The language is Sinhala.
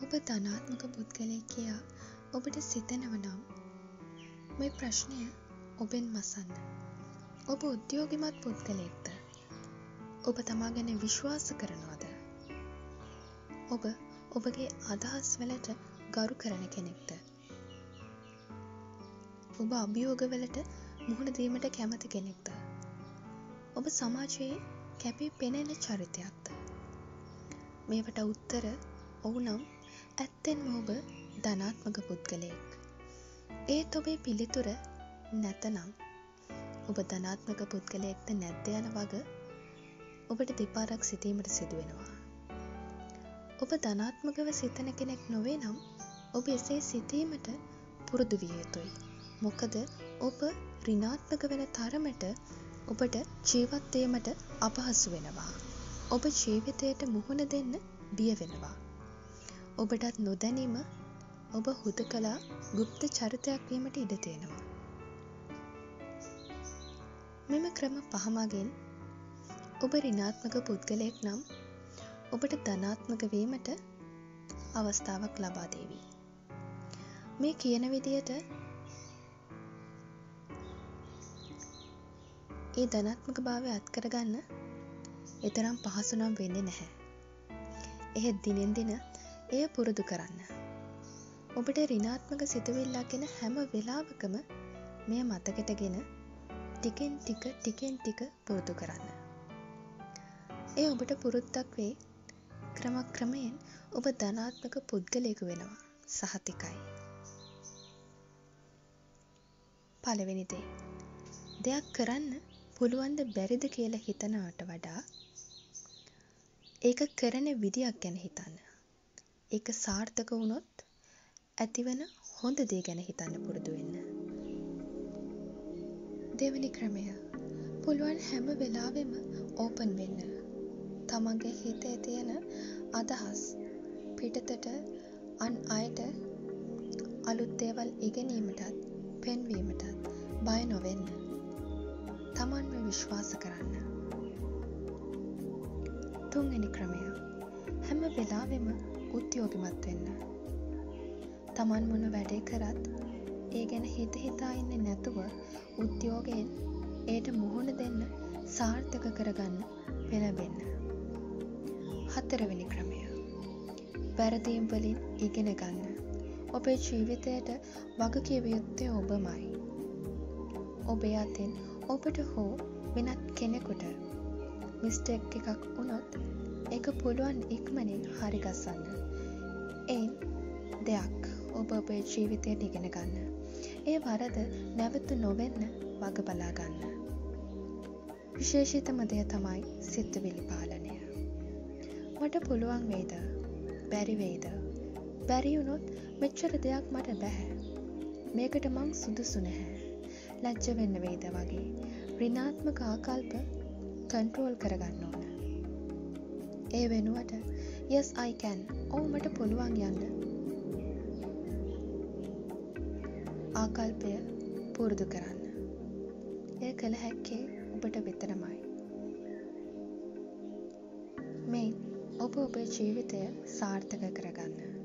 ඔබ ධනාත්මක පුද්ගලයෙක් කියා ඔබට සිතෙනව නම් මේ ප්‍රශ්නය ඔබෙන් මසන්න. ඔබ උද්‍යෝගිමත් පුද්ගලයෙක්ද? ඔබ තමා ගැන විශ්වාස කරනවද? ඔබ ඔබගේ අදහස් වලට ගරු කරන කෙනෙක්ද? ඔබ අභියෝග වලට මුහුණ දීමට කැමති කෙනෙක්ද? ඔබ සමාජයේ කැපී පෙනෙන චරිතයක්ද? මේවට උත්තර ඔව් නම් ඇත්තෙන්ම ඔබ ධනාත්මක පුද්ගලයෙක්. ඒත් ඔබේ පිළිතුර නැතනම් ඔබ ධනාත්මක පුද්ගලයෙක්ද නැද්ද යන වග ඔබට දෙපාරක් සිතීමට සිදු වෙනවා. ඔබ ධනාත්මකව සිතන කෙනෙක් නොවේ නම් ඔබ එසේ සිතීමට පුරුදු විය යුතුයි. මොකද ඔබ ඍණාත්මක වෙන තරමට ඔබට ජීවත් වීමට අපහසු වෙනවා. ඔබ ජීවිතයට මුහුණ දෙන්න බිය වෙනවා. ඔබටත් නොදැනීම ඔබ හුදකලා গুপ্ত චරිතයක් වීමට ඉඩ තියෙනවා. මෙම ක්‍රම 5 මගින් ඔබ ඍණාත්මක පුද්ගලයෙක් නම් ඔබට ධනාත්මක වීමට අවස්ථාවක් ලබා දෙවි. මේ කියන විදියට ඒ ධනාත්මක භාවය අත්කරගන්න එතරම් පහසු නම් වෙන්නේ නැහැ. එහෙත් දිනෙන් දින එය පුරුදු කරන්න. ඔබට ඍණාත්මක සිතුවිල්ලක් ගැන හැම වෙලාවකම මෙය මතකටගෙන ටිකෙන් ටික පුරුදු කරන්න. ඒ ඔබට පුරුද්දක් වේ. ක්‍රමයෙන් ඔබ ධනාත්මක පුද්ගලයෙකු වෙනවා. සහතිකයි. පළවෙනි දේ. දෙයක් කරන්න පුළුවන්ද බැරිද කියලා හිතනවට වඩා ඒක කරන විදියක් ගැන හිතන්න. ඒක සාර්ථක වුණොත් ඇතිවන හොඳ දේ ගැන හිතන්න පුරුදු වෙන්න. දෙවෙනි ක්‍රමය. පුළුවන් හැම වෙලාවෙම ඕපන් වෙන්න. තමන්ගේ හිතේ තියෙන අදහස් පිටතට අන් අයට අලුත් දේවල් ඉගෙනීමටත් පෙන්වීමටත් බය නොවෙන්න. තමන්ව විශ්වාස කරන්න. තුන්වෙනි ක්‍රමය. හැම වෙලාවෙම උද්‍යෝගිමත් වෙන්න. තමන් මොන වැඩේ කරත් ඒ ගැන හිතා ඉන්නේ නැතුව උද්‍යෝගයෙන් ඒට මුහුණ දෙන්න සාර්ථක කරගන්න පෙළඹෙන්න. හතරවෙනි ක්‍රමය. වැරදීම් වලින් ඉගෙන ගන්න. ඔබේ ජීවිතයට වගකිව යුත්තේ ඔබමයි. ඔබේ අතින් ඔබට හෝ වෙනත් කෙනෙකුට මිස්ටේක් එකක් වුණොත් ඒක පුළුවන් ඉක්මනින් හරි ගස්සන්න. එයින් දෙයක් ඔබ ඔබේ ජීවිතයට ඉගෙන ගන්න. ඒ වරද නැවත නොවෙන්න වග බලා ගන්න. විශේෂිතම දේ තමයි සිතුවිලි පාලනය. මට පුළුවන් වේද? බැරි වේද? බැරි වුණොත් මෙච්චර දෙයක් මට බෑ. මේකට මං සුදුසු නැහැ. ලැජ්ජ වෙන්න වේද වගේ ඍණාත්මක ආකල්ප කන්ට්‍රෝල් කරගන්න ඕන. ඒ වෙනුවට yes I can. ඔව් මට පුළුවන් යන්න. ආකල්පය පුරුදු කරන්න. එය කළ හැක්කේ ඔබට විතරමයි. මේ ඔබ ඔබේ ජීවිතය සාර්ථක කරගන්න.